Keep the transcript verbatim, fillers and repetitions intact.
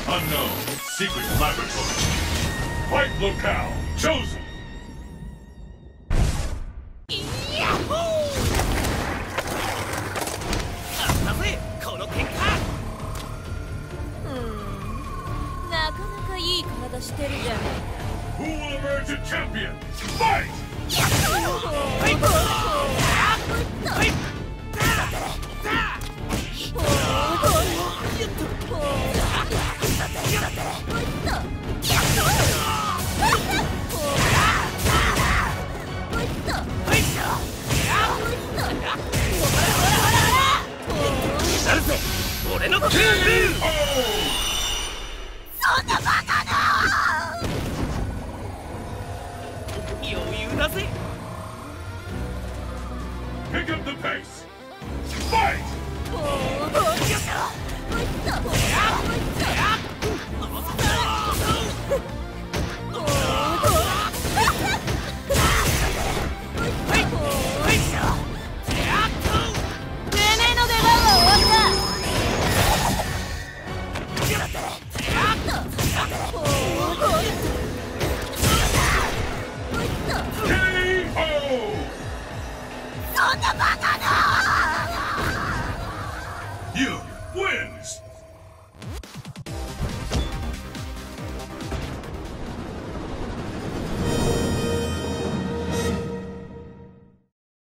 Unknown. Secret laboratory. Fight locale. Chosen. Yahoo! あったぜこの結果。 うーん、なかなかいい体してるじゃないか。 Who will emerge a champion? Fight! はいはい。 おー